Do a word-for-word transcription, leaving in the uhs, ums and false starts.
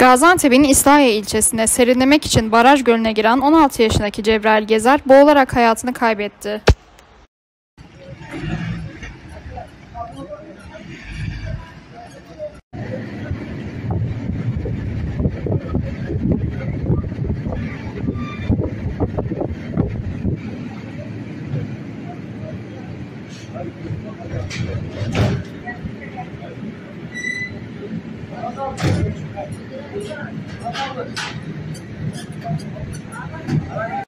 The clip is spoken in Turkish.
Gaziantep'in İslahiye ilçesinde serinlemek için baraj gölüne giren on altı yaşındaki Cebrail Gezer boğularak hayatını kaybetti. Thank you.